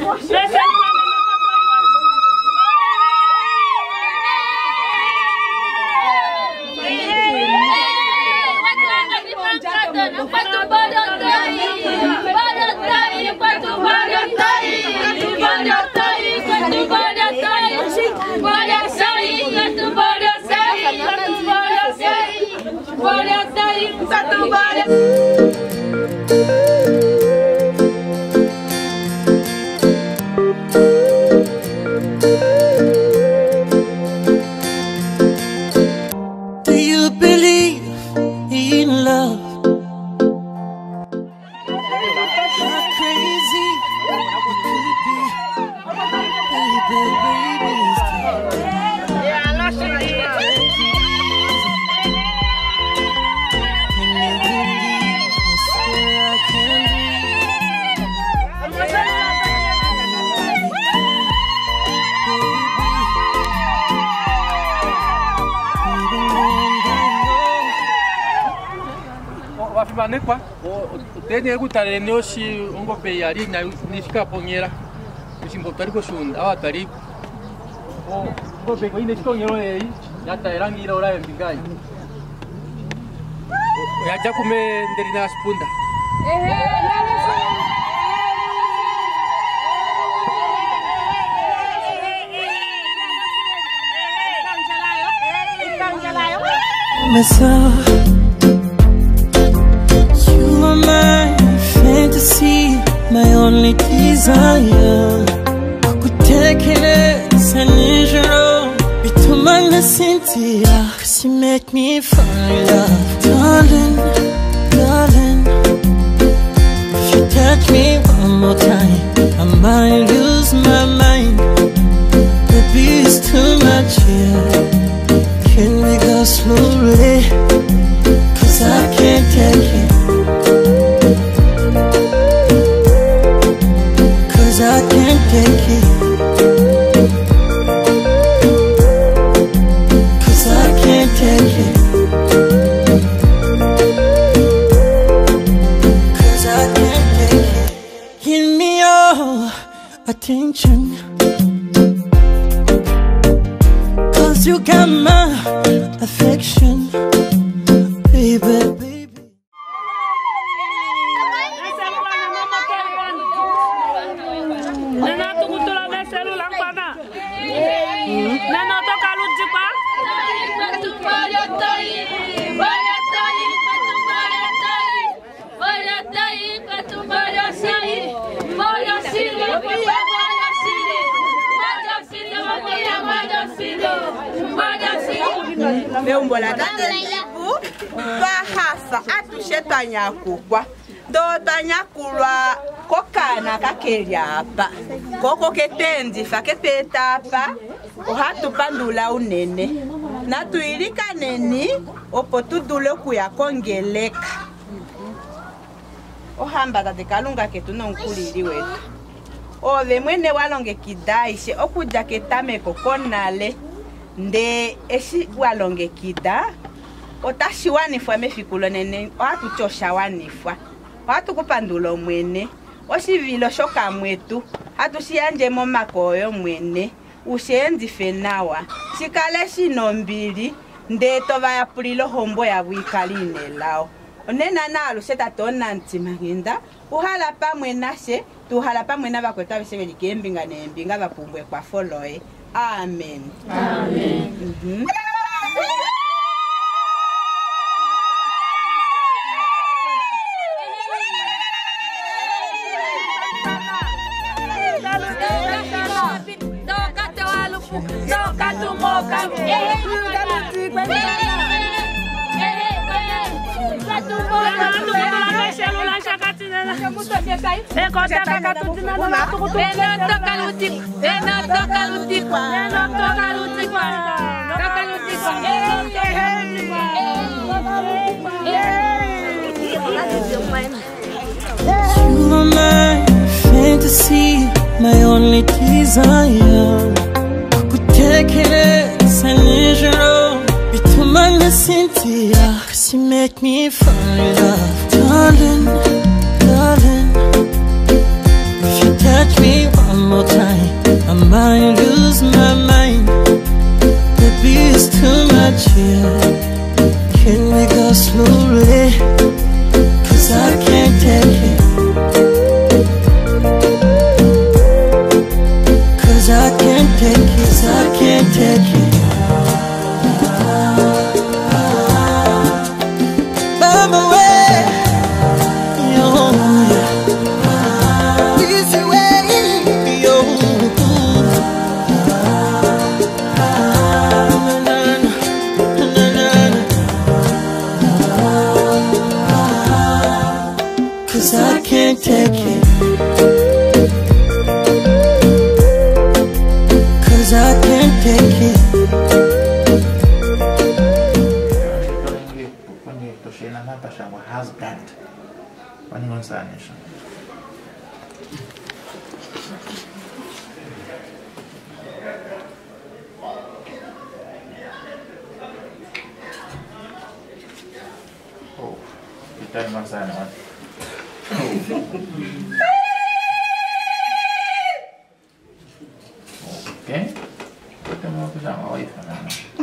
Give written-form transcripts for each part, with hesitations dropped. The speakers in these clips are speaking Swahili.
Do you believe in love? Not crazy, Wafibanekwa utene kutale neoshi ongope yali na nishika ponyera ushimbo taliko shunda awatari ngope ko ine shikonyero ei yata erangira ora embingai yaja kume nderina spunda myself. You are my fantasy, my only desire. Kutekereza nijoro bituma nasinzira, 'cause you make me fall in love. Darling, darling, if you touch me one more time, I might lose my mind. Baby, it's too much here. Can we go slowly? 'Cause I can't take it. 'Cause I can't take it. 'Cause I can't take it. 'Cause I can't take it. Give me your attention. You got my affection, baby, baby. Meumbola tatelibu bahasa atushetanya kukwa do tanya kulwa kokana kakeliapa koko ketenzi fakepetapa ohatu pandula unene natuilika neni opotudule kuya kongeleka ohamba tatekalunga ketu nonkulili wetu ove mwene walonge kidaishe okuja ketameko konale nde eshi walonge kida otashiwanifwa mefikulo nene watuchosha wanifwa watukupandulo mwene oshivilo shoka mwetu hatushiyanje momakoyo mwene ushenzi fenawa shikale shinombili nde tova ya pulilo hombo ya wikaline lao onena nalu seta tona ntimangenda uhala pamwe nashe tuhala pamwe na bakweta bisebeli kembinga nembinga bapumbwe kwa foloe. Amen. Amen. You are my fantasy, my only desire. Kutekereza nijoro bituma nasinzira, 'cause you make me fall in love. Darling, darling, if you touch me one take it, I can't take it. Mama, way, yo, easy way, yo. Cause I can't take it. Cause I can't take it. Husband. When you say oh, kita di masa ini. Oke, kita mau ke sama wife kan?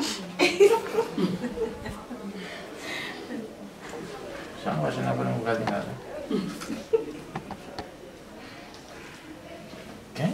Sama siya na po ng buka din natin. Okay.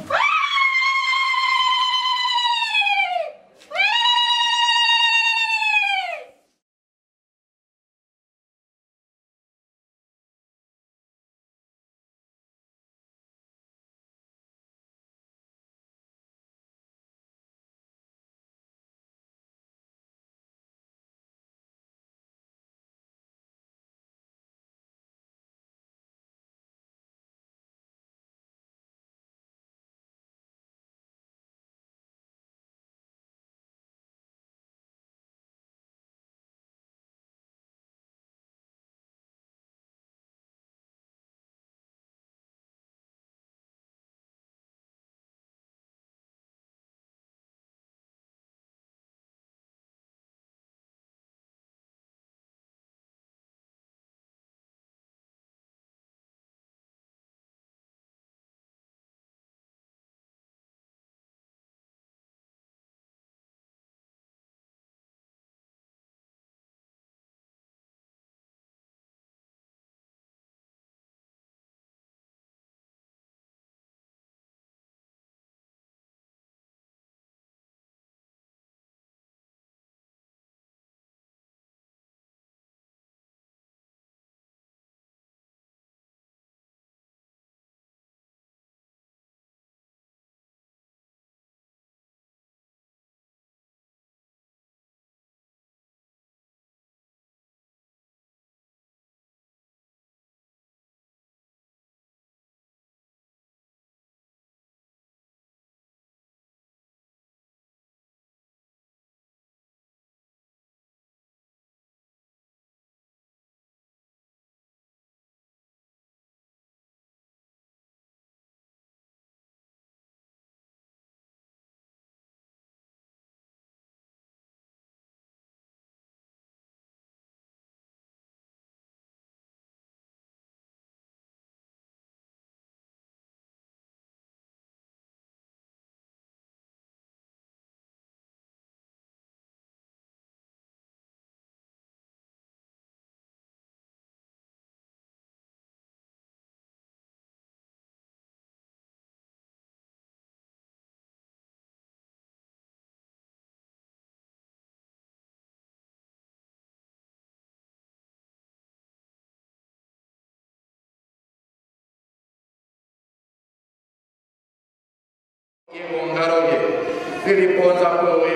Ngaroye, Filiponza kowe,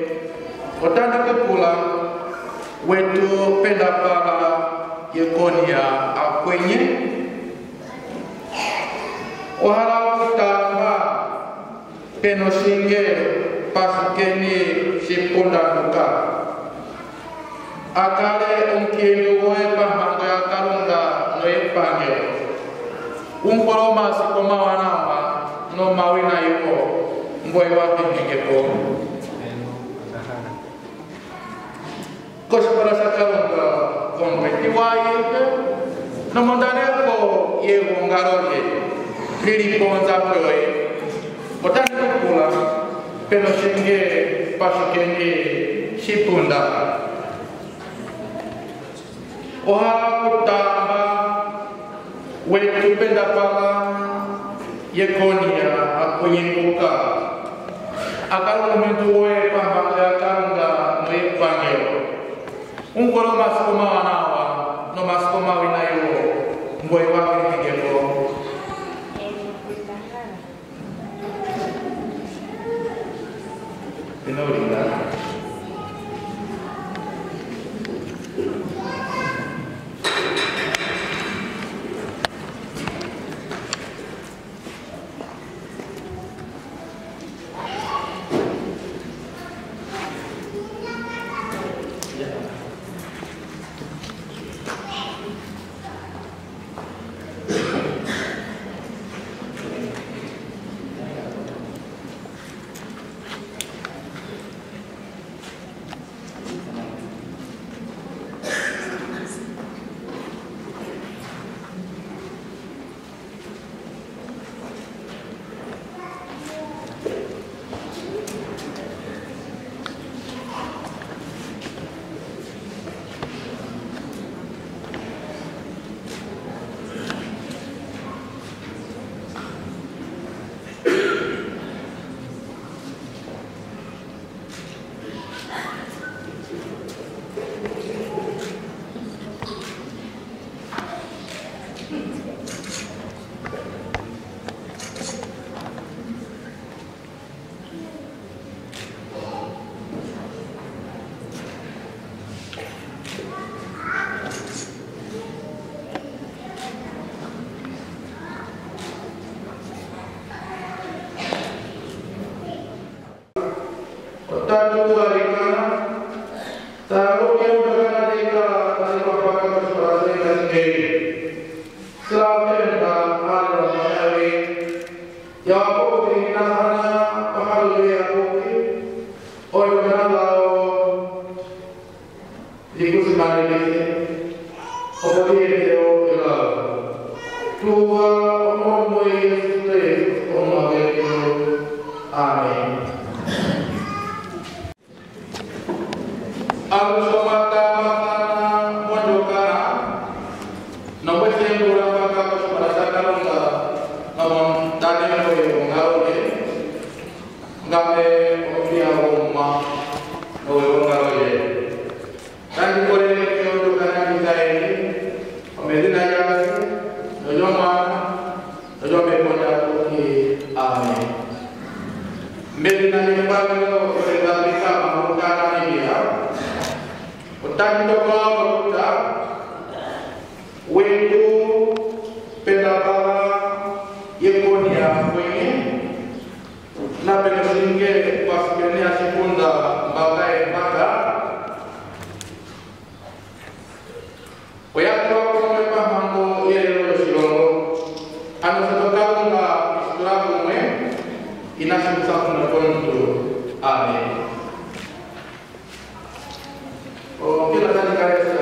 otanda kepula, wetu Penda para Yekonia Akwenye, ohala kutamba, penosinge pasikeni Shipunda nuka, akale umkielu woe pahmango ya karunga noe panyo, umkoloma sikoma wanawa, no mawina yuko mboi wake ngepo kosa para sakalunga kompetiwai no mondane ko yego ngaroye Filiponza koe otani kula peno shinge pasikenge Shipunda ohala kutamba wetu Penda para Yekonia Akwenye Akal momento we pambanga karunga no Akwenye. Unkolo maskoma wanawa no maskoma winayo mboi wake ngeko. Pena. Tanto Arikana, taruh yang berkata dari bapak kesuara sendiri. Selain ada masawi, yang aku ingin hanya pahalui aku, oleh karena ikut semari ini, aku ingin dia tua orang Yesus orang Yesus, amin. Aku semata-mata mendoakan nomor yang berapa kali merasakan namun tadi aku yang ngaruh nggak punya rumah ngaruh dan boleh mendoakan kita ini kemudian aja Nojo mekonya kuki amin. Medina yang baru berita mengucapkan ini ya. Utang toko kita, wendu Penda Akwenye, na penesinge paskeni asipunda bagai baga. Oyat toko kami pahambo yelo Oshiwambo, anu setokal na istilah kami, inasim sakun kontu, amin. Oh, kita tadi karya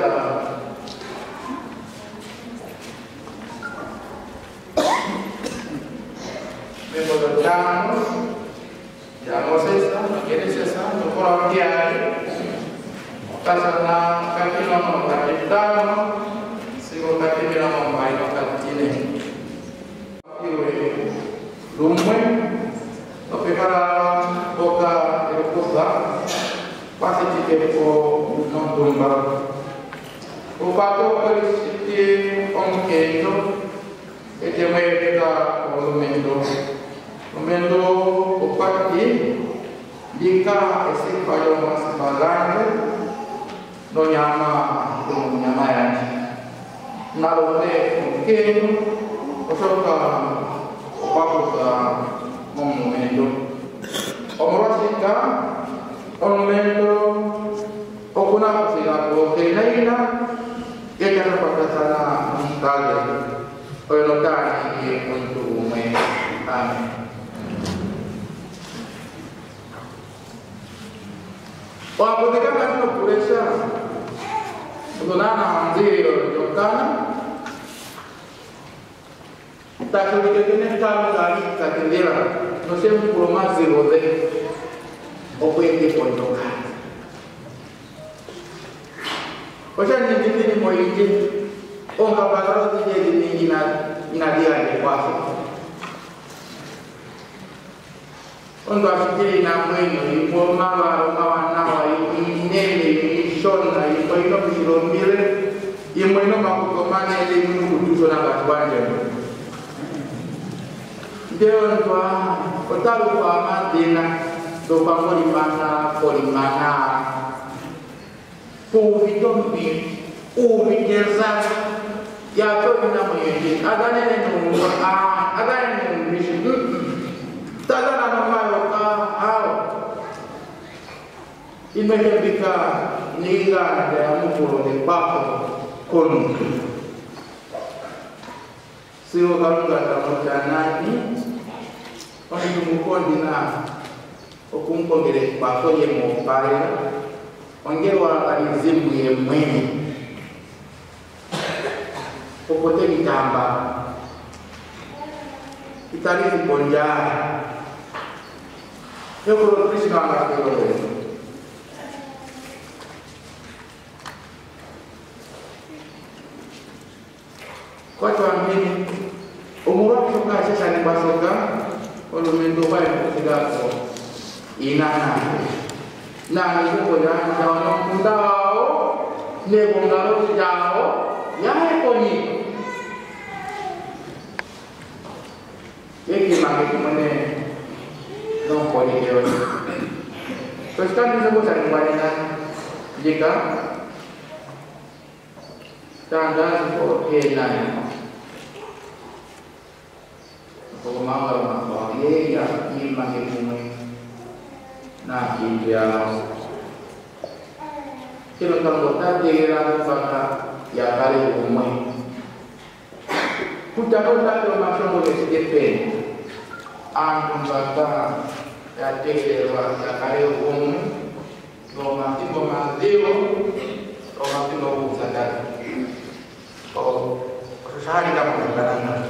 memang jangan sesa, jadi sesa, orang kiai, karena kaki lama kaki tanah, sehingga kaki lama main kaki ini. Rumah, tapi para boga eropa, pasti kita domba. Upato परिस्थिति onkeito ete mereka Lumendo upati jika esi payo mas bagande no nyama nyamayan narone onkeito osoka upato ka momento omorasika onmento okuna sila ko kenaina kaya pada sana mengkali penotani untuk amin. Ketika kami berpuasa, sebenarnya manzil jokana, tak sedikit ini kami lagi katindira, nusem kurma zirote, opo yang dipondokan. Pasal ni kita ni mau izin, orang kapal tu dia ni ina dia ni kuasa. Ondo afikiri na mwenye ipo mabaro mawanawa inene ishona ipo ino kushiromile imo ino makutomane ile mungu kutuzo na batwanje Deo ntwa otalu kwa madina do polimana Uvitombi uvigerza ya to ina mwenye adane nenu adane nenu Tadana mamayo hao imekembika niga ya mukuro de bako konu sio kalunga tamotanani oni mukondi na okumpongere bako ye mopale ongewa alizimu ye mwenye popote kitamba kitalizi ponjari Eu vou precisar mais pelo menos. Quanto a mim, o muro que tocar se sai para socar, o lumendo vai pegar com inana. Na isso pode já não mudar, nego ngaro já é coni. Que mais que mané não pode ter hoje. Terus kan disebut saya kebanyakan jika tanda seperti Pena, kalau ya ini masih punya, nah dia kalau kota daerah kota ya kali punya, kuda kalau masuk boleh sedikit. Ang kata ya daerah ya kali mati lo sadar. Oh, susah di dalam perjalanan.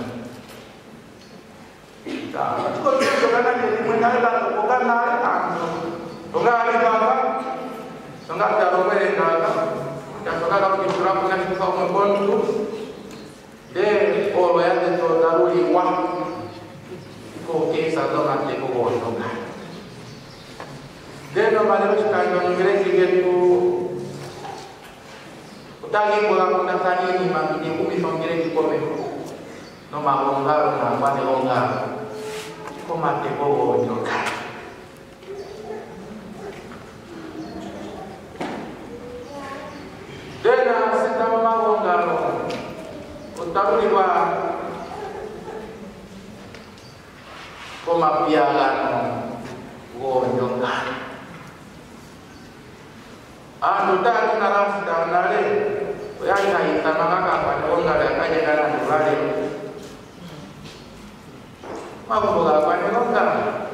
Nah, itu kalau jadi mencari dan bukan nari enggak ada apa, enggak ada mereka. Dan kalau di surau dengan susah membantu, deh, oh ya itu daruri wah. Oke, satu nanti kau ngomong. Dia nama dia sekarang orang itu, utangi pulang pulang tadi ni mami dia umi songkere di kome. Nama ongar, nama dia ongar. Kau mati kau ngomong. Dia nama sedang mau ongar. Utaru di bawah. Komapialan wonyokan anu tak naras dan nare yang kai tanah pada orang ada kaya kanan nare mau bola pada orang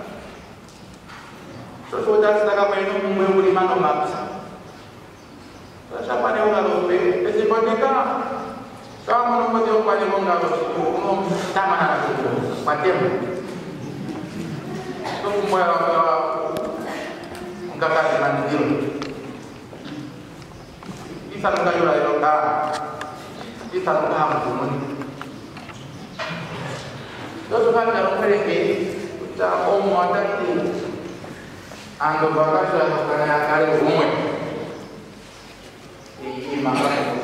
sesudah setengah minum membeli mana maksa siapa dia orang lupa esipanika kamu nombor dia pada orang umum sama nak macam semua enggak kasih nanti bisa enggak jual itu bisa enggak hamil terus kan dalam mereka kita ada di ando bakal sudah kena kali umum ini makanya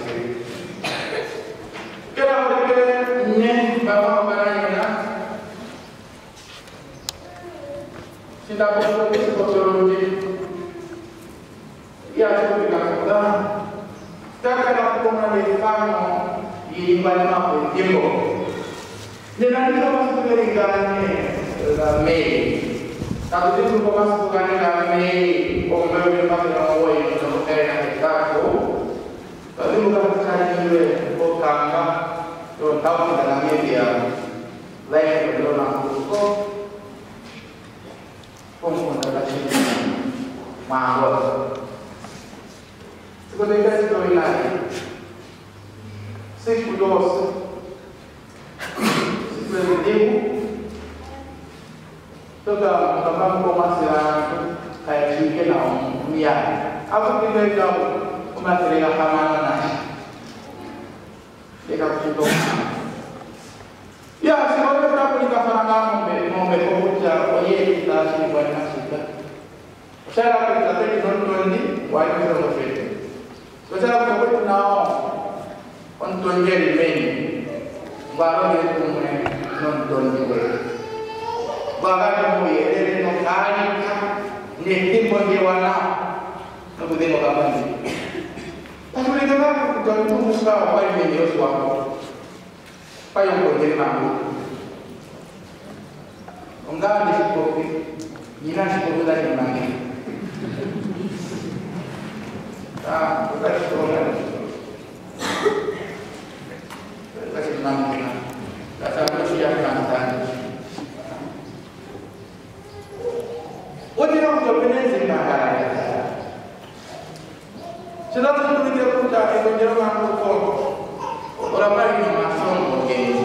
kira mereka ini bawa barangnya Sila po sa psikologi. Ya, ito pinakita. Kaya po malifano, iimbal na po yung timbo. Nilani ka mas po yung gani May. Tapos dito po mas po gani May. Kung may yung mas yung sa hotel na kita ko. Tapos dito ka mas kani yung po kanga. Yung tawag na namin dia. Lain ko doon ang ko. Kung kasi mahal. Sebenarnya itu lain. Sekudos. Sebenarnya toda tambang komersial kayak chicken atau mia. Apa kita tahu komersial kamana? Dia itu. Ya, sebenarnya kita punya kasarangan mau berkomunikasi, kita lasi buat nasib. Saya akan tapi nonton ni, wajib kita mesti. Saya akan buat now, nonton jadi main, baru dia tu nonton juga. Baru dia boleh ada nonton ni, ni pun dia warna, nak boleh makan ni. Tapi mereka nak jangan tu muka apa yang dia Oshiwambo, apa yang pun dia mampu. Enggak di kopi, ina si kopi lagi mana? Ah, bukan sekolah. Kasih nama, kata manusia kantan. Orang yang berpengaruh dengan Sedang itu kita punya ekonomi mampu kok. Orang lain yang masuk mungkin.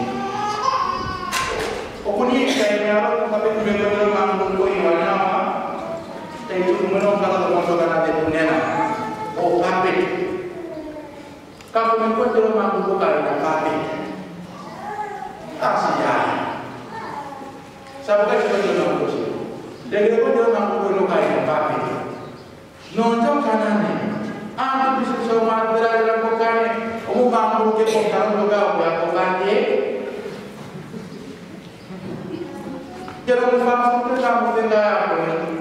Okuni saya nyarok tapi ekonomi mampu kok iwana apa? Itu menong kalau masuk kana de punena. Oh kapit. Kalau menko jero mampu kok kana kapit. Asia. Sabe que itu mampu sih. Jadi kok jero mampu kok kana kapit. Nonton kanane. Aku bisa sama berada dalam kokane. Kamu mampu ke kokane juga ya kokane. Jangan lupa kamu tinggal apa ini.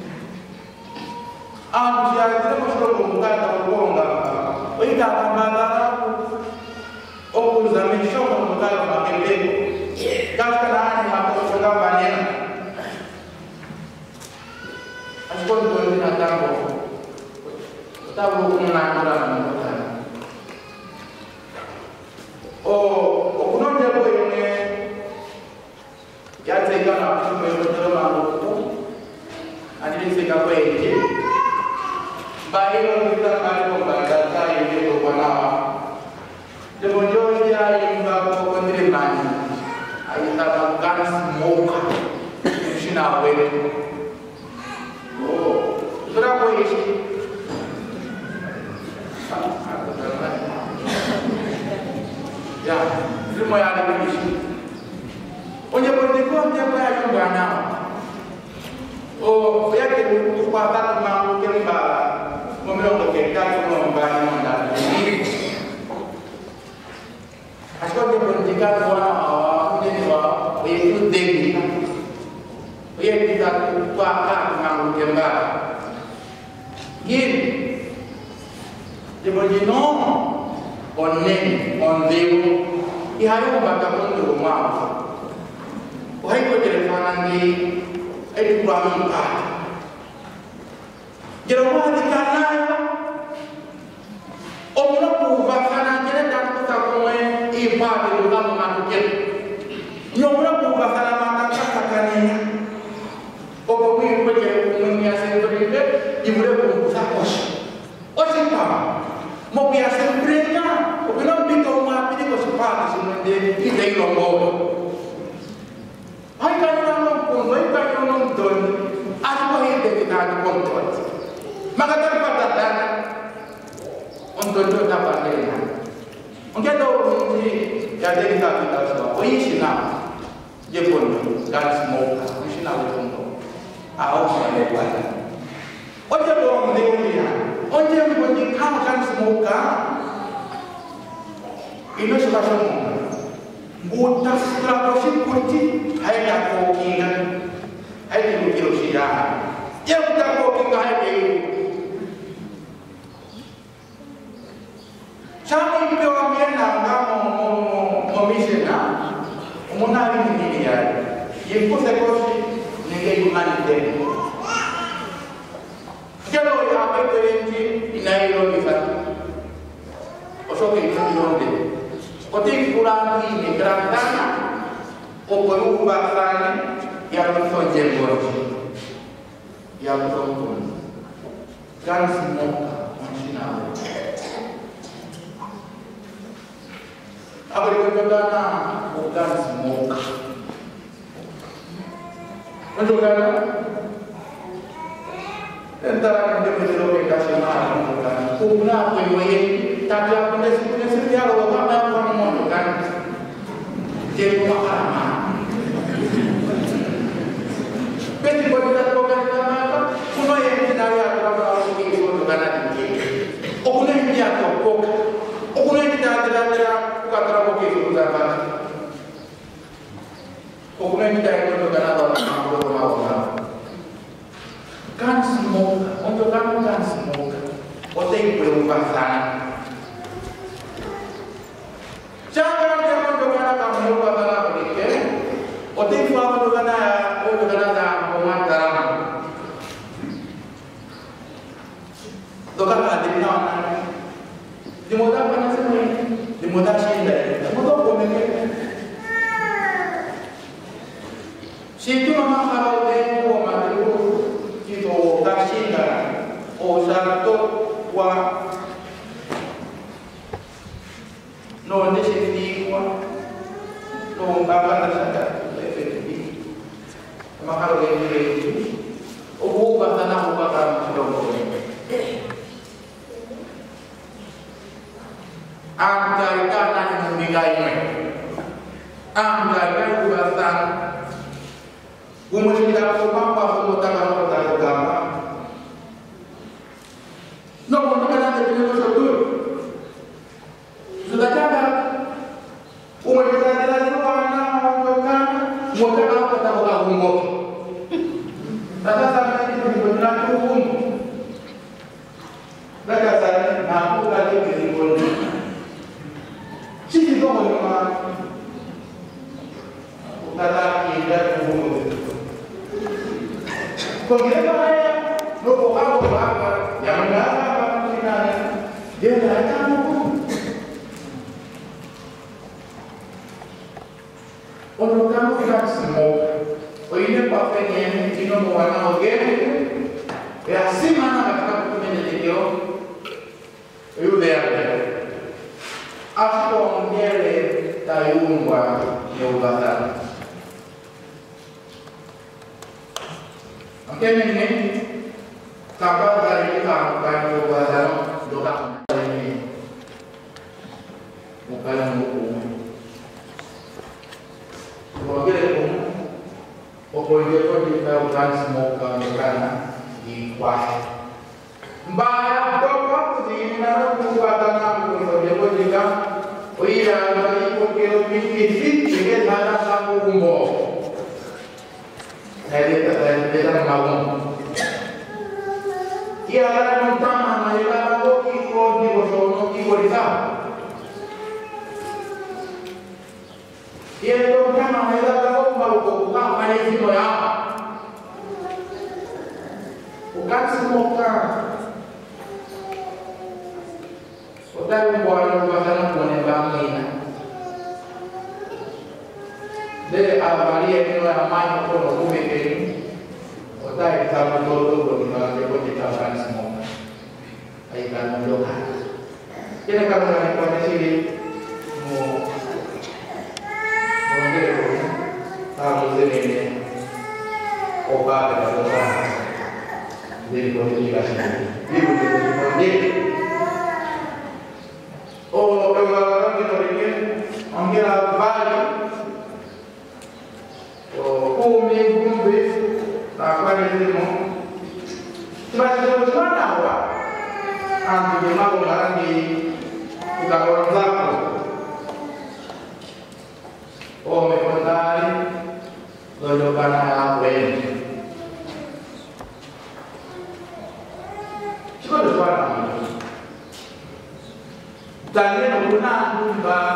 Aku siapa tidak masuk rumah atau rumah. Oi tak tambah aku. Aku zaman show rumah makin bego. Gas kenaan aku sudah banyak. Aku pun tidak tahu. Tahu pengakuan Tuhan. Oh, kuno dia boleh ni. Ya saya kan aku berdoa malu tu. Adi saya kau ini. Baik kita malu membaca saya itu mana. Kemudian dia yang bawa penerimaan. Ayat makan semoga. Sinawe. Oh, berapa isi? Ya, semua yang ada di sini. Onde politiko dia yang bana. Oh, ya que upata mampu kemba. Momelo ke kan semua bana mandar. Asko dia politika wana awak ini wa itu degi. Ya kita upata mampu kemba. Gin. Dia berjino onen ondeu ihayo baga kondo mau wahai ko jere fanangi edu kwamu ka jere wa di kanayo omno ku bakana jere dan ku ta ko ipa de lugamu matuke nyomno ku bakana mata kakane obo mi ko jere ku mi asento ide ibure ku sakos osipa mau biasa mereka, orang bingung apa ini kau sempat sebenarnya kita yang lombo. Hai kan orang pun, hai kan orang don, aku hidup kita ada kontrol. Maka terdapat dan untuk itu dapat dilihat. Mungkin tahu ini jadi kita semua. Oh ini sina, Jepun dan semua, ini sina untuk awak semua buat. Oh jadi orang dia. Onde pode causar semoga ini sudah semua mudah setelah proses kunci hanya kokingan hanya mikir siapa yang kita kokingan hanya sama itu orang yang mau misena mau nabi ini ya yang proses negeri mana deh. Kalau yang apa itu yang inai lagi kan, osok itu dironde. Kotik pulang ini kerana, oponu bahkan yang sonjeng borji, yang sonjeng, kan semua manusia. Apa itu kata bukan semua. Menunjukkan. Antara kita berdoa kasih maaf kan, kumna penyuai, tapi apa yang punya setia lo apa yang kamu kan, jadi apa? Betul betul não dá smoke. Ou tem preocupação. Já não tem quando eu ganho a minha palavra porque ou tem forma de ganhar ou de ganhar uma drama. Do cara de não, de mudar para nós também, de mudar Chile, de mudar como é. Se tu não fala o tempo, mas tu tipo gastinga ou salto qua não deixa de não baba nada efetivo, mas kalau ele o buku tanah buku tanah sudah Angkai kanan membingainya, angkai kan ubasan, umur kita semua pasal utara utara agama. Nomor kita nanti kita betul, sudah cakap, umur kita tidak itu mana orang umur kita kita bukan umur. Tata sampai itu benar umum, mereka saya mampu lagi berikut. Sisi tu mana? Utara kita umum. Kalau kita mana? Lupa apa? Yang mana apa kita? Dia datang umum. Orang kamu tidak semua. Oh ini Akwenye ini mwana ogeni. Ya si mana katika kutumia ndio. Yule yake. Asko mbele tayungwa ya ubadala. Okay, ini kabar dari kita kan ubadala doa ini. Bukan buku. Wagire pokoknya kita udah semua karena di kuah. Mbak dokter di mana pembuatan aku dia juga, oh iya dari pokok fisik juga ada satu umbo. Saya tidak mahu. Ia ada utama mereka tahu kiko di bosono kiko di sana. Ia itu utama mereka tahu baru buka pada sini ya. Bukan semua. Utari mbuana kubasana kuone bamina. De avalia nino ya maji kono kumekeni. Utari tabu todo kwa kwa kitafani smoka. Aika ndoka. Kile kama ni siri mo ngere ko. Tamu zene oba kwa kwa. Ndio kwa kile Ibu ndio oh, kalau kita ingin mengira balik, oh, kumbi, tak ada itu. Sebab mana awak? Antu di mana orang di bukan orang Zaku. Oh, mengetahui kehidupan Akwenye. Cuba depan. Dan dia menggunakan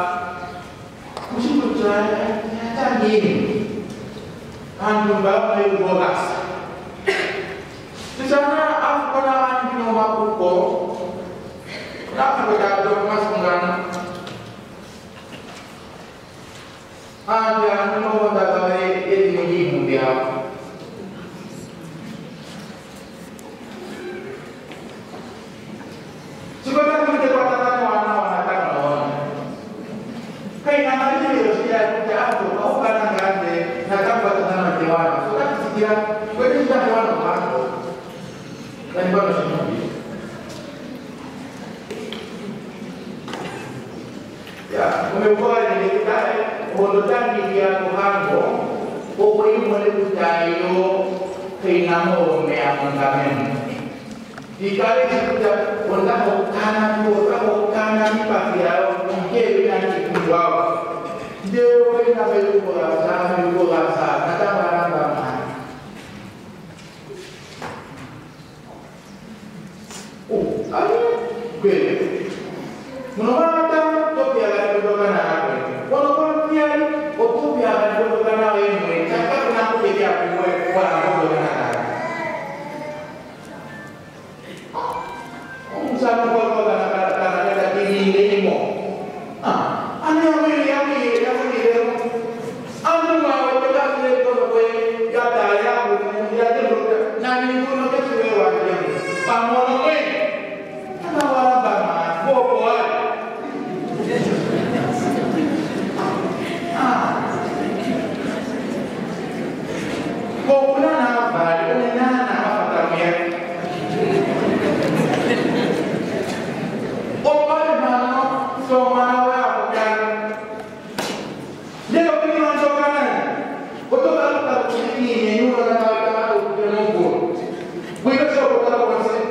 musim berjalan canggih. Antum bawa air bolas. Di sana aku pernah di rumah kuko. Kenapa berada mas dengan? Ada mau datang ini dia. Sebenarnya kita katakan Kweli sudah kawan mambo. Dan baru semua. Ya, umekuwa ni kita hodotani ya kuhango. Popo hii mwele kutayo kainamo meamangamen. Dikali sikuja unakokana nipati yao mkewe na kikumbwao. Ndio wena wewe rasa kata barang Kweli. Mnaona topi kutoka na hapo. Wanakuwa pia topi kutoka na wewe. Sasa kuna kuja kwa kutoka na hapo. Msana kwa kana kini mo. Ana wewe yake leo. Anu wa kwa kile kwa ya tayari ya ndio na ni kuna kitu wewe waje. Pamoja wewe. Ana wala Bobo Bobo na bali na mafatamia. Opa mano soma wa kwa. Leo kini wanatoka nani? Kutoka hapa kujini ni nyuma na kama Mungu. Wewe sio kutoka kwa sisi.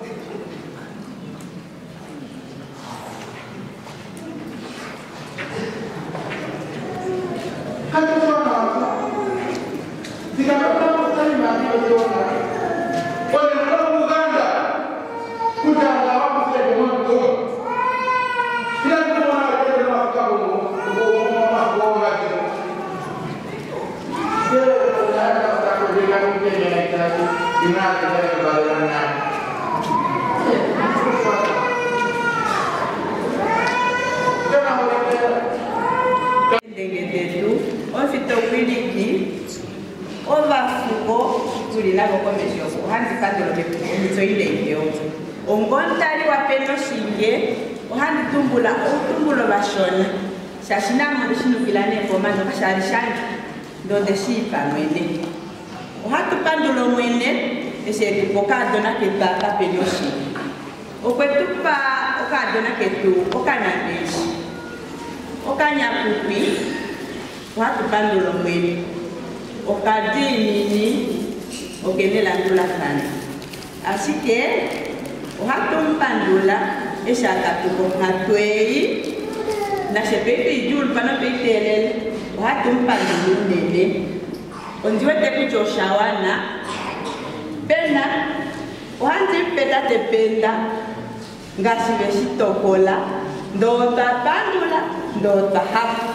Ongontari wa Pena shinge ohandi tumbula otumbulo bashona shashina mudishinu bilane komando kasharishanga ndonde shipa mwene ohatu pandulo mwene eseri pokado na ketata penyoshi okwetupa okado na ketu okanandeshi okanyakupi ohatu pandulo mwene okadinini okenela ndula sana asike Ohatum pandula esaka tuko hatwei na sepepe jul pana petelel ohatum pandulu nele onjiwe teku joshawana Pena ohanti peta te Penda ngasi besi tokola ndota pandula ndota hap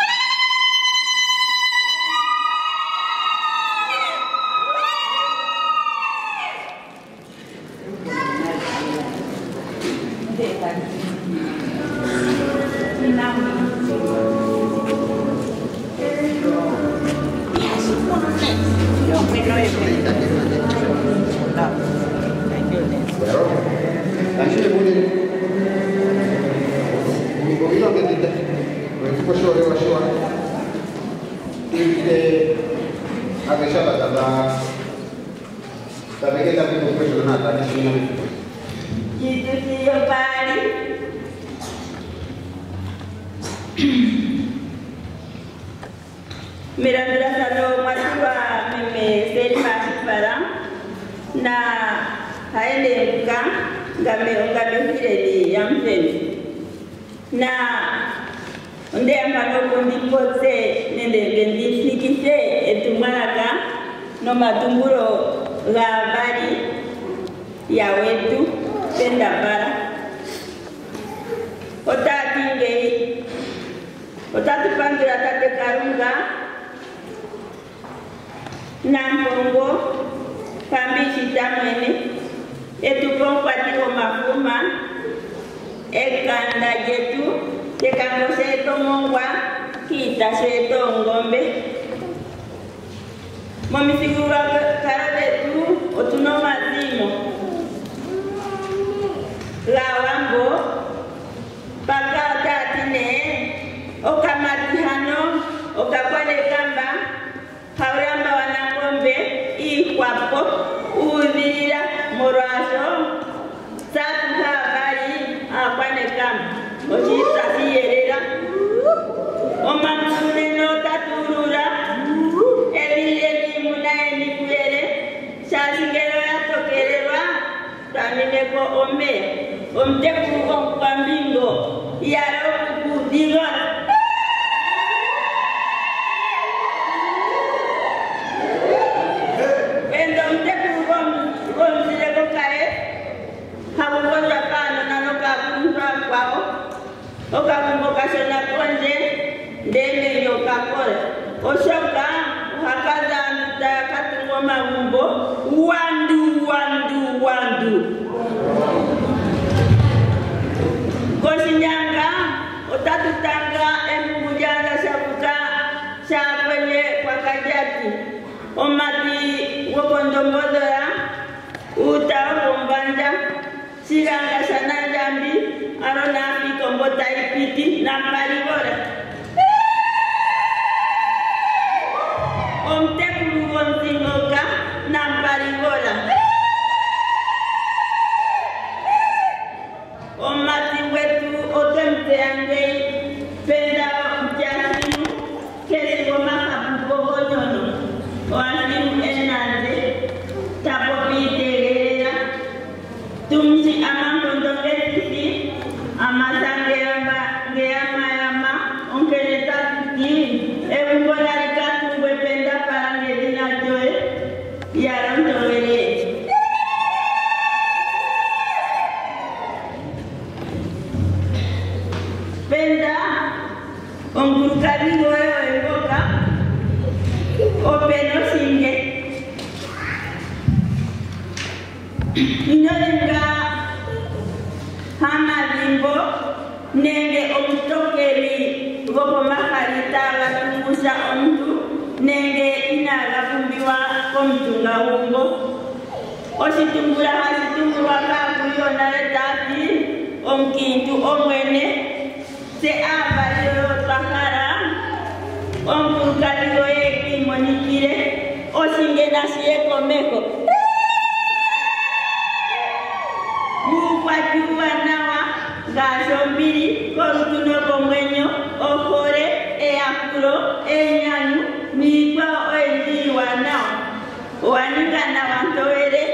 no matunguro la bari ya wetu Penda bara otatu pangira tate karunga na mbongo pambishi tamwene etukonkwatiwo mafuma ekanda jetu tekango seto mongwa kita seto ngombe momisigura karabetu otuno mazimo lawambo paka tatine okamatihano okakwale kamba hauramba wanangombe ikwapo uvilira morwaso satu habari akwane kamba oshisasiyerera omamuneno taturura Tamineko omea, omteku kompambingo, yaro kudiga. Endo omteku kompambingo kae, hamu konja kano nanoka okakumbuka shona konje ndende yokakole oshoka uhakaza ndakatungo magumbo wandu kosinyanga otatutanga emukujanga shabuka shakwenye kwa kajati omati wokondombodoya utaokombanja siganga shananjambi arona fikombota ipiti na parigora omtekulu wonzingoka na parigora omati wetu otemteangei Penda mjasimu kesi wamakabuko nyono oasimu enande tapopitelela tumsi amangondongetisi amasangeyamayama onkeletatuti ebukolarikatungwe Penda parangelinajoe yarontowelee Penda omburukaligo egoka openo singe inolenga hamalimbo nenge omutokeli gokomakalita gatungusa omuntu nenge inagafumbiwa komutunga wumbo ositumbula hasitumbulwa kakuyonaletaati omukintu omwene se abaliro takara omburukaligo ekimonikire osinge nasiye komeko mukwajuwa nawa gasombiri kolutuno komwenyo okore eyakulo enyanyu nikwa oendiwa nawa owanikana wantowere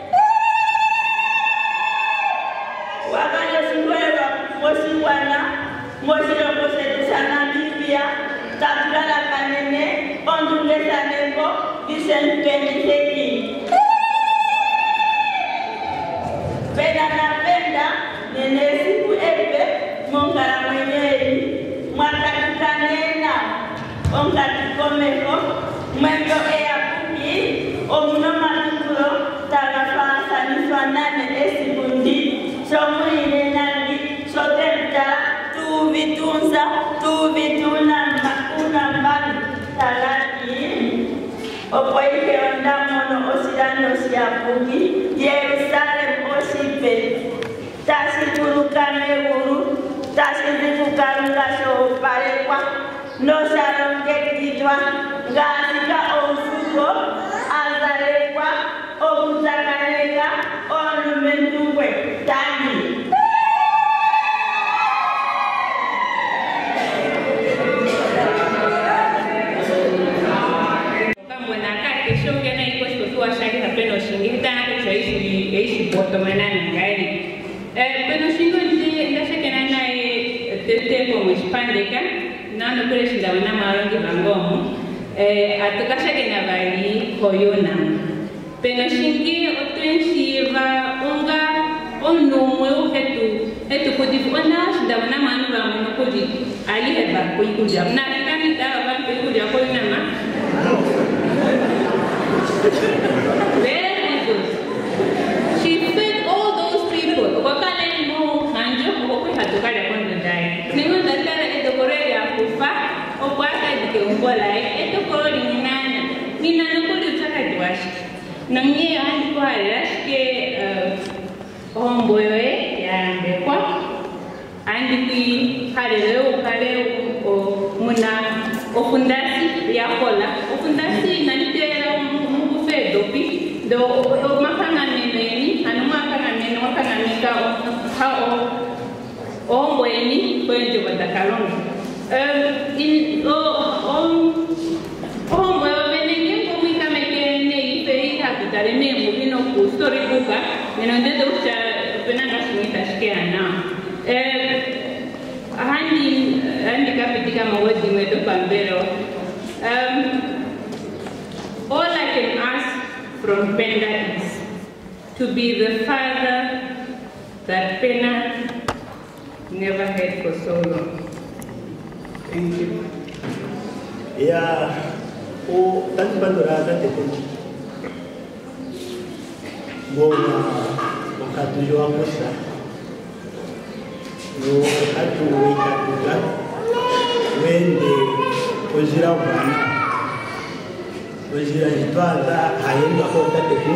wakalosingwelwa mosiwana Mosilongo setusana Biblia, tatugala kanene, ondungesa nembo, visenpeniseki. Pena na Penda, nene siku epe, mongara mwenyeri, mwakatukanena, ongatikomeko, mwendo ea kuki, omunoma tukulo, tagafasa nifanane esibundi, somwine nandi, sotempta, vitunza una mbali talaki opoike ondamono osidano siapugi Yerusalem osipe tasikuruka uru tasikuruka soparekwa nosarongekitwa ngasika ofuko azarekwa okuzakaneka olumenduwe tani Peno shingi tana ko eishi boto manani ngari peno shingo nje ndashe kenana tete ko mshpandeka nando kule shinda wana marongi bangomo atukasha kena bali koyona peno shingi otwensiva unga onumwe hetu kudifona shinda wana manu bangomo kudi ali heba kuikuja na fikani dawa bali kuikuja koyona ma very good. She fed all those people. Wakale mo hanjo ko hatukale kondo dai. Ningo datara edokorele akufa okwaka dike umbola edokorele ninana. Ninana ko utaka diwashi. Nangie andi kwa yashke omboyoe ya mbekwa. Andi ki halelo kale muna ofundasi ya kola. Ofundasi nanitera dopi do makanga nene anu makanga nene makanga nika hao omweni kwenye watakalonga in omwe wenenge komika mekene ife hatutare memu bino ku story buka neno ndedo cha pena ngashinita shikeana handi kapitika mawadi mwedo pambero all I can ask from Penda is to be the father that Pena never had for so long. Thank you. Yeah, tanto bandura tanto tempo. Bona, wakati jua musa. No, atu weka wende ojira bwana. Ojira itwanda haenda kwa tateku.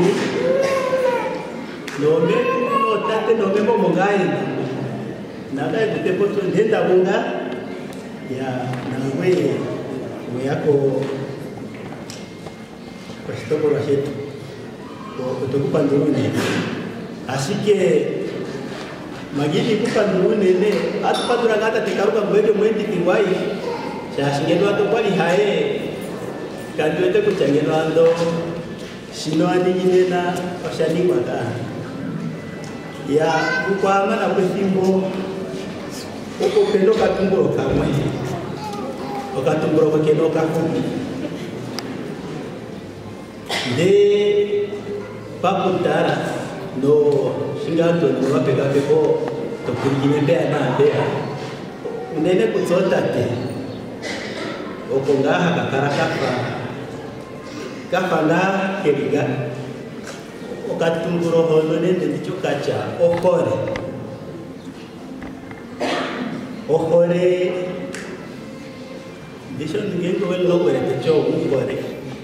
Nome no tate nome momongai. Naga tetepo tu ndenda bunga. Ya na wewe yako questo por hacer o to kupandurune asike magili kupandurune ne atpadura gata tikaruka mweke mwendi kiwai shashingeno atopali hae kandote kuchangeno ando sino aningine na oshani kwaka ya kukwama na kwefimbo uko pendo katumburo kamwe okatumburo keno kakumi de pakutara no shingato ni wapega pepo to kurigine bea na bea unene kutsota te okongaha kakara kafa na keriga okatumburo hono nende ndichokacha okore Disho ngengo wel logo ete cho ukore.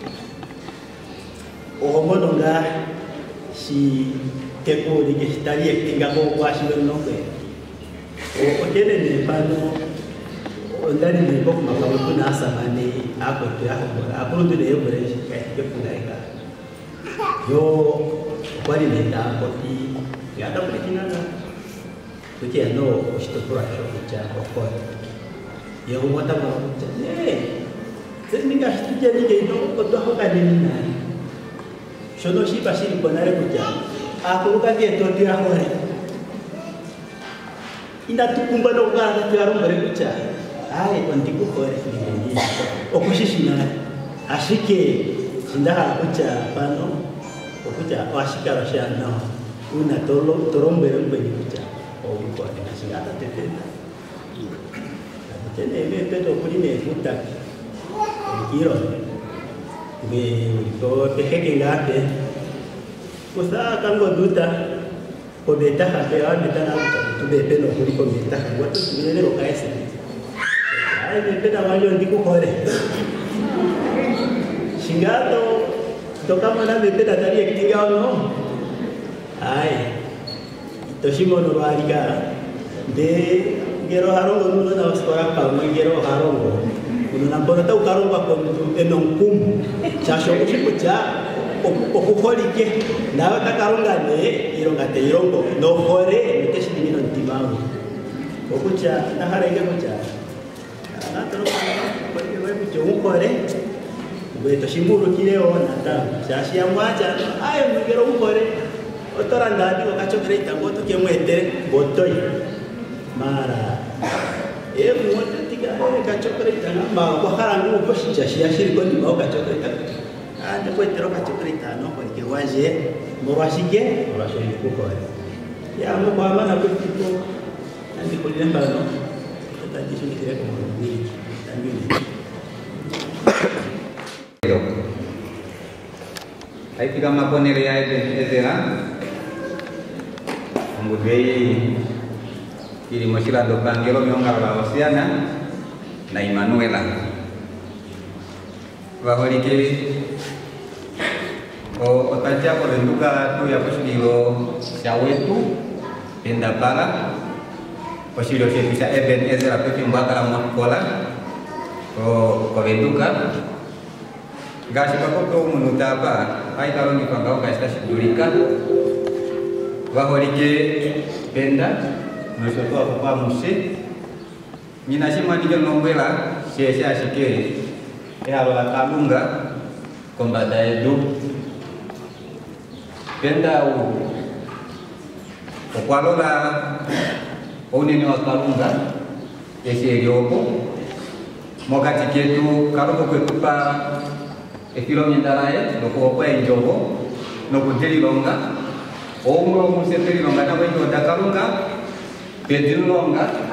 Ohomono nga si teko di gestari ektinga ko kwasi wel logo. O tene ne pano ondani ne bok makawo kuna samane ako to ya ko ako ndo ne yobere ka ke kunaika. Yo kwani ne ta ko ti ya ta pretina na. Tuki no ostopura sho cha okore. Ya umata marucha seninga stujeni ke no ko to hoka nini na shono shi bashiri konare kuja akuruka ke to dia hore inda tukumba no ga to yaro bare kuja ai kontiku hore ni okushishina ashike sinda kuja pano okuja washikara shana una torombe kuja o ko ni singa tetena Tene me peto kuline futa kiro me ko peke ngate kusa kango duta ko beta hape wa beta na tu bebe no kuliko beta watu tumelele okaese ai me peta wanyo ndiko kore shingato toka mana bebe tari ektinga no ai toshimo no barika de Gero harongo nuno na skora pa gero harongo nuno na bona tau karongo ko enong kum chasho kucha okukolike nawe takaronga ne ironga te irongo no hore miteshi dimino ntimamu okucha na harenge kucha na toro ko wewe kucho ukore wewe toshimuru kile ona ta chashi ya mwacha ayo mugero ukore otora ndadi wakachokere itango tukemwete botoi mara mwote tiga kachokere itana ma kwa harangu ko shishia shiriko ni ma kachokere itana ande ko tero kachokere itana ko ke waje morashike ko ya mo kwa mana ko tipo ande ko lemba no tadi sini kire ko ni tamini ai tiga makonere ya ezera ambudei ili moshila do pangelo mionga la Osiana na Emmanuela vaholike o otaja ko lenduka tu ya kushilo shawetu Penda para kushilo bisa event ezera pepi mbaka la mkola ko lenduka gasi ko munutaba ai kalo ni pangao ka stasi durika vaholike Penda Nusoto apa musik minasi madiga nombela sia-sia sike ala kalunga kombada edu Penda okwalola onini kalunga esi yopo mokati ketu kaloko kwetupa efilo mindarae loko kwa enjobo no kunteli longa omro musepeli longa na wenyo dakalunga Pedro longa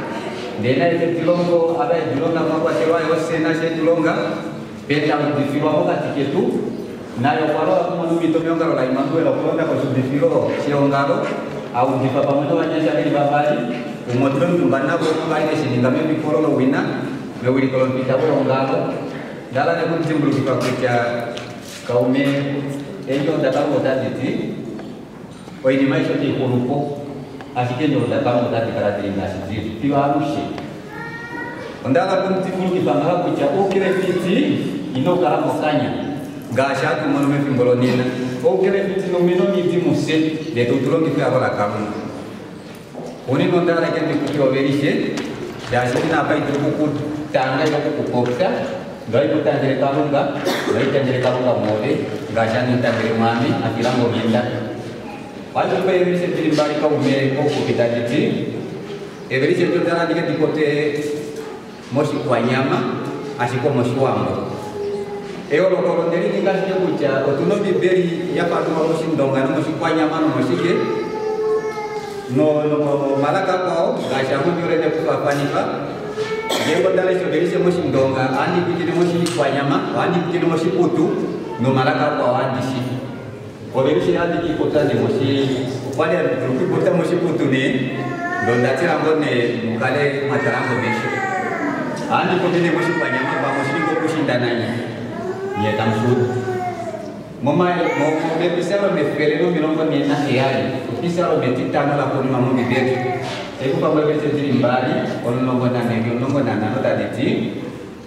Dena ite tilongo abe dilonga kwa tewa yo sena se tilonga peta difiro ko katiketu na yo kwaro ko manu mito myonga la imandu la kulonda ko difiro se ongalo au difa pamoja wanyasha ni babali umotron tumbana ko baile sininga me bikoro lo wina me wili kolon pita ko ongalo dala ne kun timbulu ki pakucha kaume ejo ndakamo taditi o ini maisha ti kurupo asike ndio ndakamo taditi karatiri na sisi tiwa arushi ondala kun timbulu ki panga kucha o kile fiti ino karamo kanya gasha tu manu me fimbolo nina o kile fiti no mino ni timuse de tuturo ki fa la kamu oni nondala ke ti kucho verishe ya sina pa itu buku tanga yo buku kopta gai putandere kalunga gai tandere kalunga mode gasha ni tandere mami akira mo minda palu pe verishe ti bari ka ume ko kita jiti verishe tu dana dike dikote moshi kwa nyama asiko Oshiwambo eo lo koronderi dikasih kucha otuno biberi ya patu moshi ndonga no moshi kwa nyama no moshi ke no malaka ko gasha hunjure de kupapanipa Jembo dale sobeli se moshi ndonga andi kujini moshi kwa nyama andi kujini moshi putu no malaka kwa andi si obeli se andi kikota de moshi wale kikota moshi putu ni donda tira ngone mukale matarango besho andi kujini moshi kwa nyama ba moshi ko kushindananya ya tamsud mama mo pisalo me feleno milongo ni na yali pisalo me titana la kuni mamu bibetu eko pamwe bese tiri mbali onongo na nenge onongo na nano taditi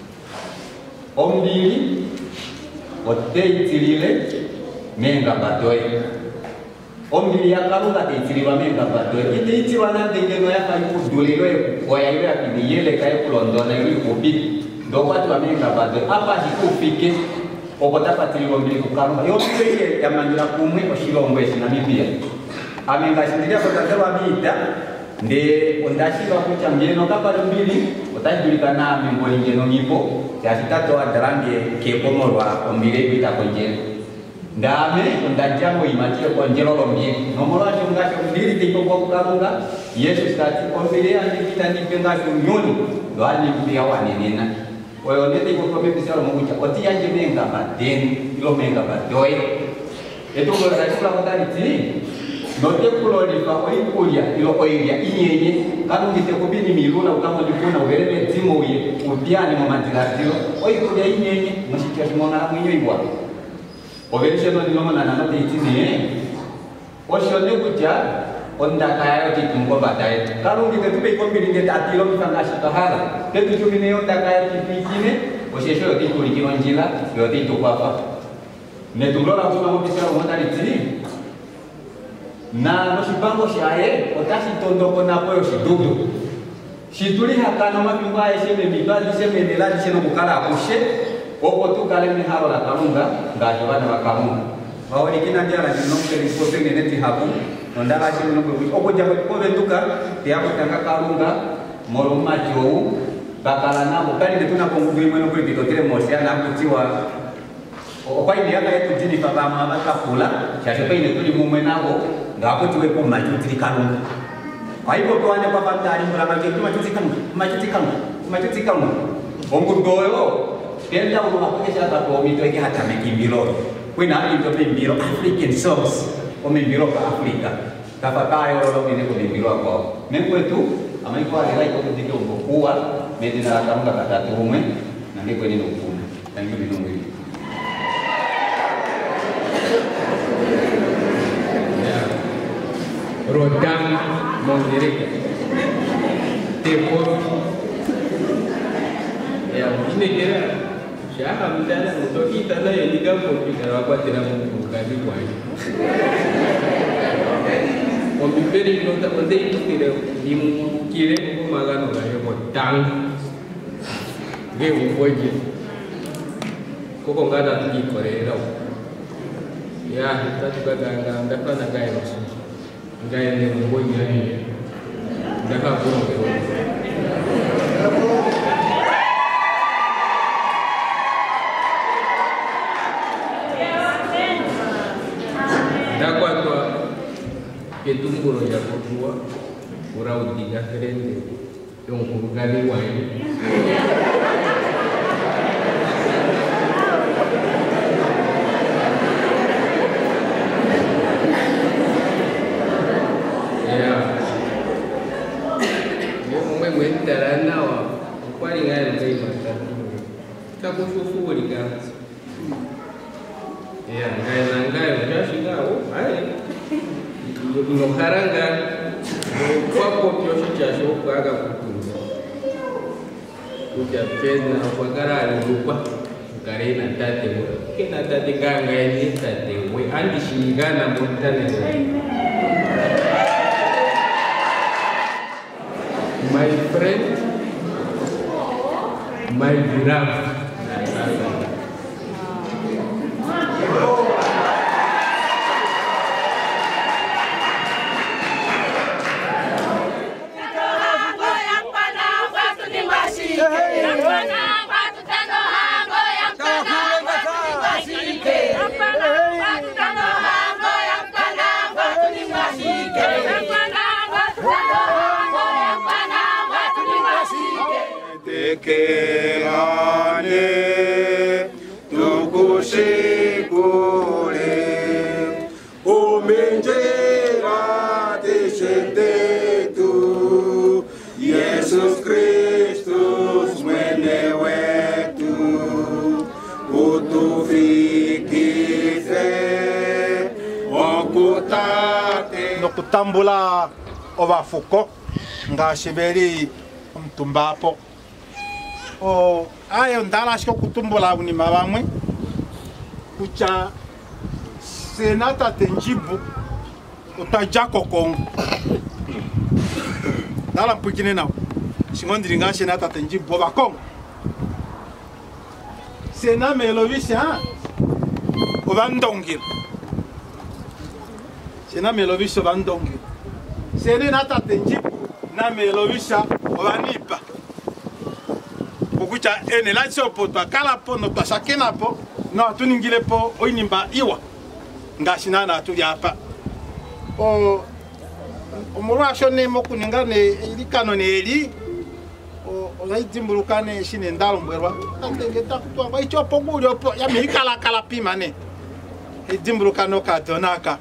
ombili otei tirile menga batoe ombili ya kaluka teitiriwa menga batoe ite itiriwa na ndengeno ya kai kudulilo kwa ya ile akidiyele kai kulondona ile kubi ndo watu wa menga batoe hapa hikufike okota patiriwa mbili kukaluka yote ya manjira kumwe Oshiwambo na Namibia amenga sindiria kotatewa bita nde ondashi wa kucha mjeno kapa mbili otajulikana mimboli ngeno nipo ya sitato adarange kekomorwa ombile bita konjelo ndame ondajamo imachio konjelo lombili nomoro ashungasho mbili tipo kwa kukalunga Yesu stati ombile andikita nipengasho nyoni ndo ali mbia wanenena oyo nete ko kome bisalo mucha oti yanje menga badeni ilo menga badoy eto ko ra kula kotani ti note kuloni fa oikulia ilo oilia inyenye kanu ngite kubini miluna ukama dikuna uberebe timo uye utiani mo mandilatilo oikulia inyenye mushikya kimona mwinyo ibwa oberishe no diloma na note itini oshone kuja onda kaya kitumko badai kanu ngite tupe kombini ngite atilo mfangashi kahara tetu chumine onda kaya kipikine oshesho yote kulikino njila yote tukwafa netulora kuma mobisalo mondali tini na noshipango shaye otashi tondoko na poyo shidudu shituli hakana mapingwa yesheme mibali sheme neladi sheno bukala akushe oko tukale miharo la kalunga ngajo bana bakalunga bawoni kina ndiara nnombe lipote neneti hapo ndala sheno nnombe oko jabo ko benduka tiako tanga kalunga moro macho bakala nabo kali netuna kongudu imwe no kwitotele mosiana kutiwa kwa ile yaka yetu jini baba mama kafula shasho pe netuli mumwe nabo ngapo tuwe ko machuti kanunga aibo ko ane papa tari mulanga ke machuti kanunga ongu doyo penda uno hakesha ka to mito ke hata mekimbiro kwina ali to mbiro African songs o mbiro ka Afrika tafakayo lo mine ko mbiro ko mekwetu amaiko ali ko ndike ngokuwa medina kanunga katatu rumwe na ndiko ni nokuna tangi binungu rodang mondireka teporo ya ini kira siapa mendana untuk kita lah yang digabung kita apa tidak membuka di wajib pembeli nota penting itu tidak dimungkiri untuk makan orang yang rodang dia wajib kok nggak ada di Korea ya kita juga nggak pernah gaya maksudnya gaya yang membuat gaya dah burung itu dah kuat tu ketumbuh ya berdua orang tiga keren Donc regardez moi. Pena pagara lupa karena tate kena tate ganga ini tate we andi shingana montane my friend my giraffe Tekeane tukushikule umenjera deshendetu Yesus Kristus mwene wetu utufikise okutate nokutambula obafuko ngashiberi mtumbapo o ayo ndala shiko kutumbula unima bamwe kucha senata tenjibu utajako kongo ndala mpukine nawo singondiri nga senata tenjibu ba kongo sena melovisa obandongil sena melovisa obandongil sena nata tenjibu na melovisa obanipa kucha ene la sopo to kala po no to sakena po no tuningile po oinimba iwa ngashina na tu yapa o omurasho ne mokuninga ne ilikano ne eli o zaitimbulukane shine ndalo mbwerwa ndenge takutwa ba icho po gulyo po ya mikala kala pima ne idimbulukano ka donaka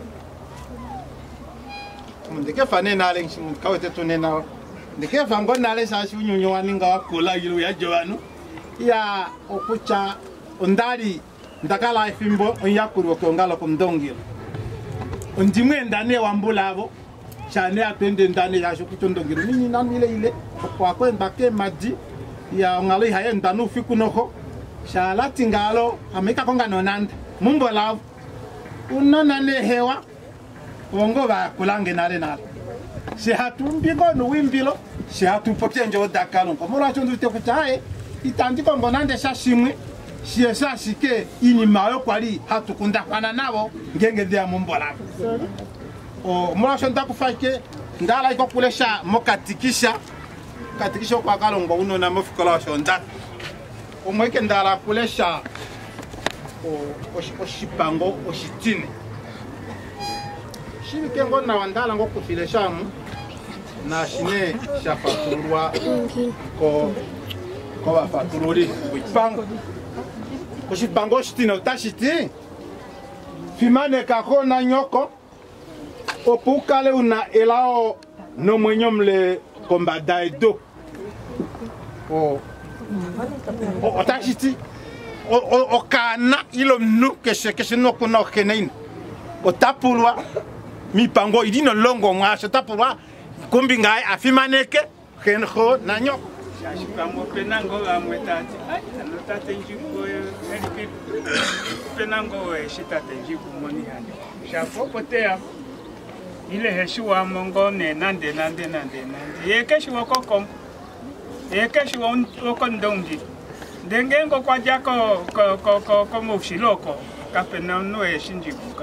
ndeke fane na lenshi kawete tunena ndeke vango nale sasi unyonyo waninga kola yilu ya jowanu ya okucha ondali ndakala ifimbo onyakuru okongala kumdongiro ondimwe ndane wambulabo chane atende ndane ya shokutondongiro nini namile ile kwa kwenda ke madi ya ngalo haye ndanu fikunoko shala tingalo ameka konga nonanda mumbolabo unonane hewa wongo ba kulange nale nale si hatumbigo no wimbilo si hatupokea njo dakalo komora chondu te kuchae itandiko ngonande shashimwe si esa sike ini mayo kwali hatukunda kana nabo ngenge dia mumbola o mora chonda kufake ndala iko kulesha mokatikisha katikisha kwa kalongo uno na mofikola chonda omweke ndala kulesha o shipango o shitine shini kengo na wandala ngo kufileshamu na shine shafaturwa ko bafatururi wipango ko shipango shitine utashiti fimane kako na nyoko opukale una elao no mwenyo mle kombada edo o otashiti o kana ilo mnu keshe no kuna kenein otapulwa mipango idino longo mwasho tapulwa kumbi ngai afimaneke kenho nanyo Oshiwambo Pena ngo amwetati anotate njigo eliki Pena ngo eshitate njigo moni hande shapo potea ile Oshiwambo ngo ne nande yekeshiwa kokom yekeshiwa okondongi ndenge ngo kwa jako ko mushiloko kapena no eshinjibuka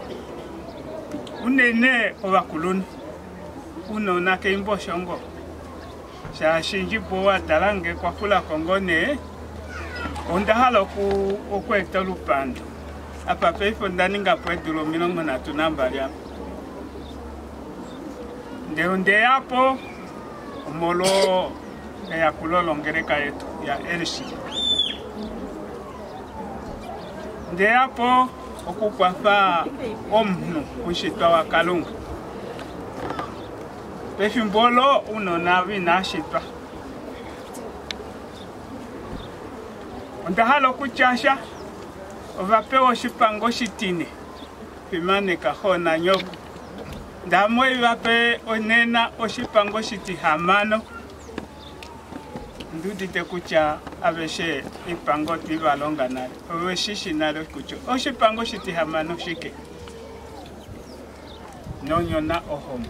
unene obakuluni uno nake imbo shongo sha shinji boa dalange kwa kula kongone ondahalo ku okwekta lupando apa pefo ndaninga pwedulo milongo na tunamba lya nde hapo umolo ya kulolongereka yetu ya Elshi. Nde hapo okukwafa omnu kushitwa wa Kalunga. Pefimbolo unona vinashitwa. Ndahalo kuchasha vapewa shipango shitine. Pimane kahona nyoko. Ndamwe vape onena oshipango shitihamano. Ndudite kucha aveshe ipango tivalonga nalo. Oveshishi nalo kucho. Oshipango shitihamano shike. Nonyona ohombo.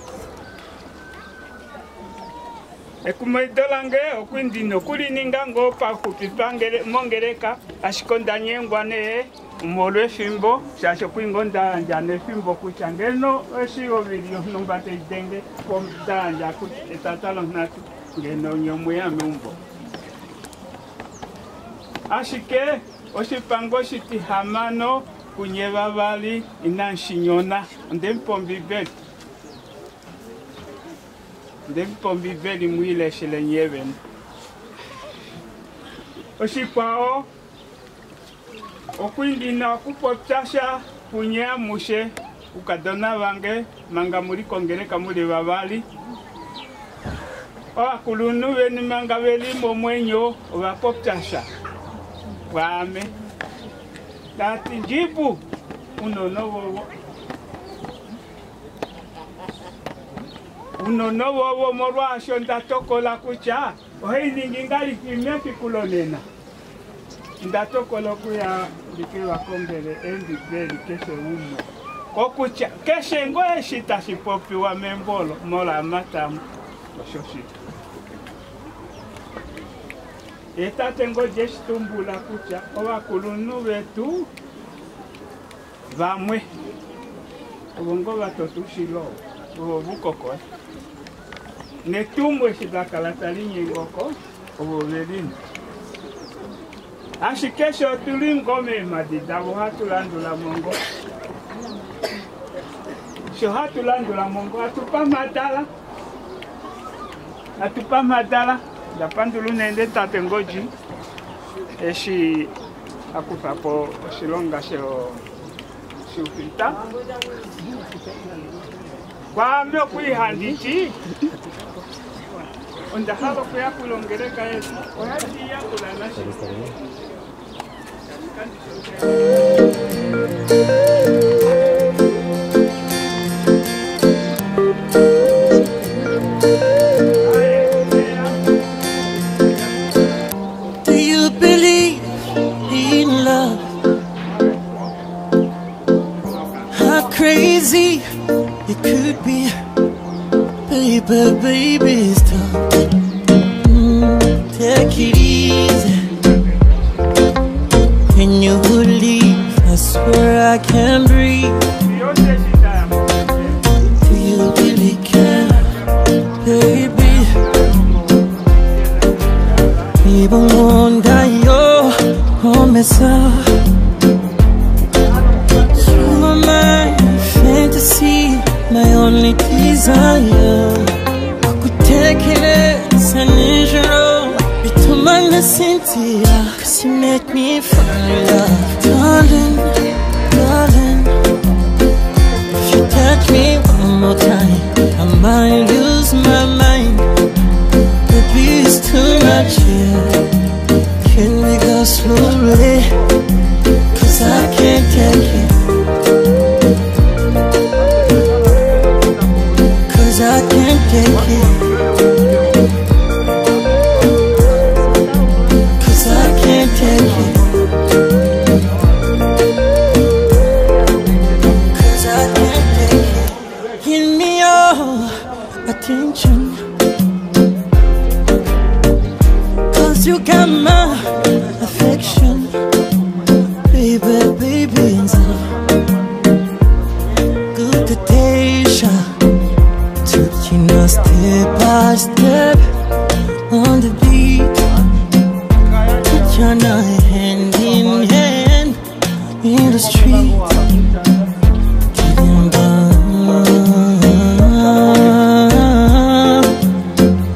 Ekumoidolange okwindino kulininga ngopa kupipangere mongereka ashikondanye ngwane umolo efimbo shasho kwingonda njane efimbo kuchangeno eshigo video nombate idenge pomdanja ku etatalo natu ngeno nyomwe ya mumbo ashike oshipango shitihamano kunyeva bali inanshinyona ndempombibe ndempombi veli mwile shile nyeven. Oshipao okwindina kupopchasha punya mushe ukadona vange manga muri kongereka muri babali. Kulunu veni manga veli momwenyo vapopchasha. Wame. Dati njibu unonovo. Unonovo morwa shonda toko la kucha. Ohei ningingali kimya kikulonena. Ndatoko lo kuya likiwa kongere endi beli keshe umo. Kokucha keshe ngoe shita shipopi wa membolo mola matamu oshoshita. Eta tengo jestumbula kucha owa kulunu vetu vamwe. Ubongo vatotushilo. Ubukoko. Netumwe shidakalatali ngoko obovelini. Ashikesho tulingome madida hatulandula mongo. Sho hatulandula mongo atupa madala dapandulu nende tatengoji eshi akufapo shilonga sho shufita kwa mbio kuihandichi onda haba kuya kulongereka yesu oyati ya kulana shi Do you believe in love? How crazy it could be, baby, stop. Take it easy. Can you believe? I swear I can breathe. Do you really care, baby? Even wonder your homicide. You are my fantasy, my only desire. Could take it as an injury. Bituma na Cynthia, 'cause you make me fall in love. Darling, darling, if you touch me one more time, I might lose my mind. Baby, it's too much here. Can we go slowly? 'Cause I can't take it. 'Cause I can't take it. 'Cause I can't take it. 'Cause I can't take it. Give me your attention. You got my affection, baby, so good temptation, taking us step by step on the beat, touching our hand in hand in the street, getting by.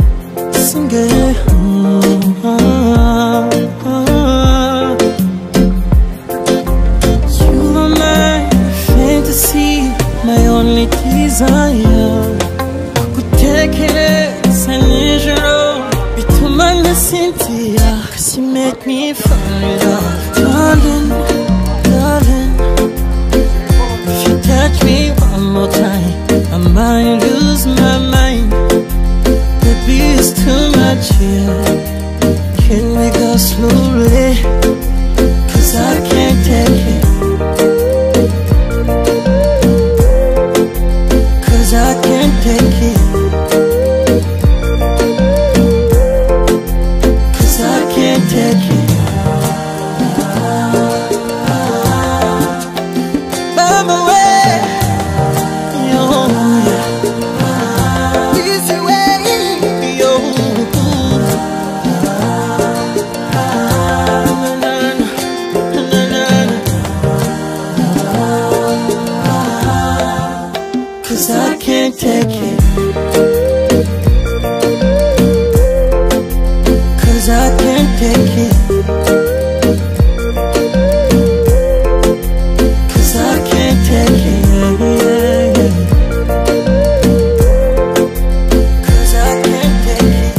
only desire. Kutekereza nijoro bituma nasinzira. She make me fall in love. Darling, darling, if you touch me one more time, I might lose my mind. Baby, it's too much here. Can we go slowly? 'Cause I can't take it. 'Cause I can't take it. 'Cause I can't take it. Mama, way, yo, yeah. Easy way, yo. Cause I can't take it. Cause I can't take it. Cause I can't take it. Cause I can't take it.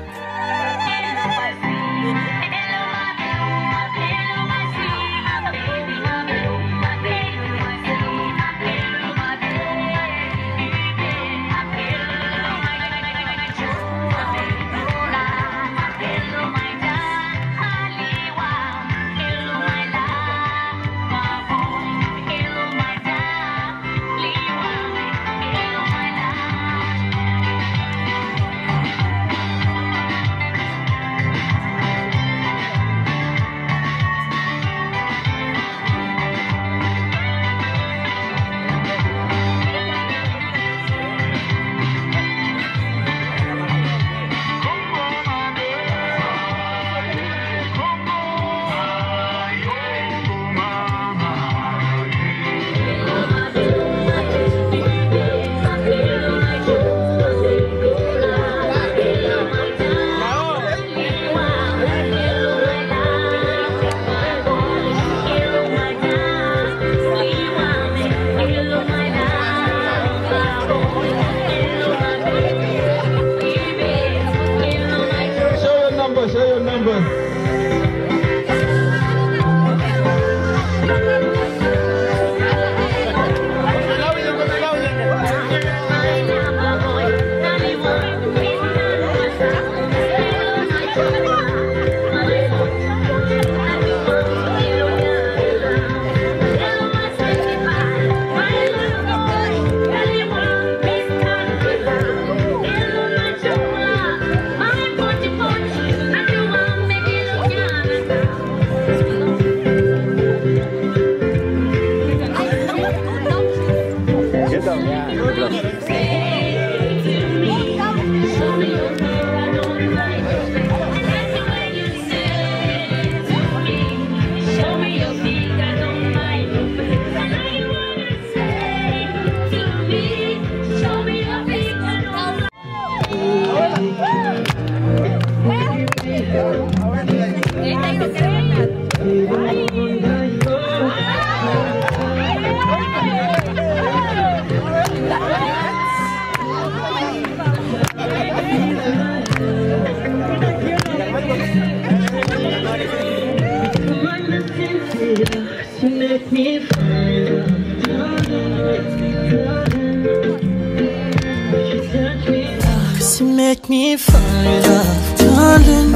She make me fall in love. Darling,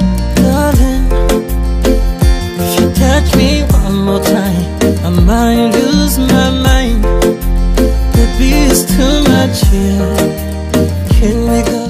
darling, if you touch me one more time, I might lose my mind. Baby, it's too much here. Can we go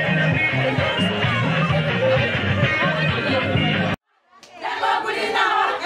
Kulinawa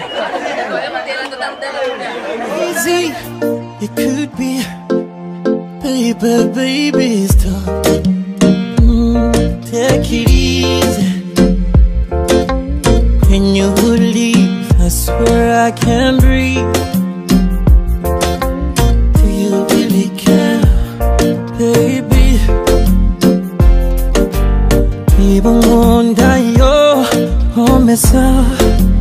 Easy, it could be, baby, stop. Take it easy. When you leave, I swear I can't breathe. Do you really care, baby? Even wonder your home is up.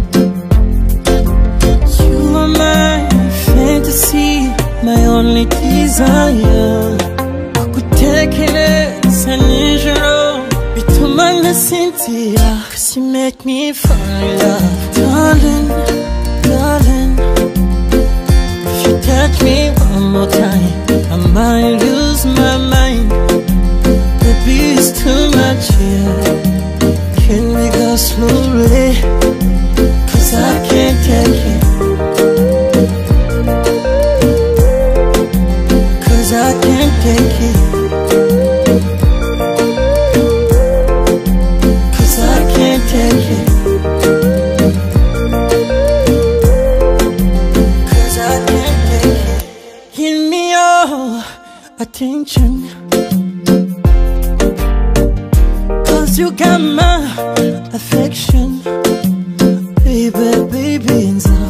You are my fantasy, my only desire. Could take it as an injury. Bitumana Cynthia, 'cause you make me fall in love. Darling, darling, if you touch me one more time, I might lose my mind. Baby, it's too much here. Can we go slowly? 'Cause I can't take it. 'Cause I can't take it. 'Cause I can't take it. 'Cause I can't take it. Give me your attention. You got my affection, baby, and so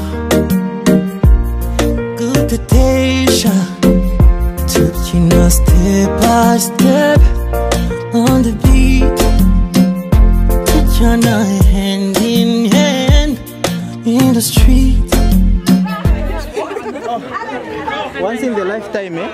good to Tasha. Took you now step by step on the beat. Took you now hand in hand in the street. Once in the lifetime, eh?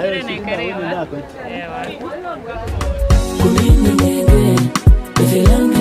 Kumini nene,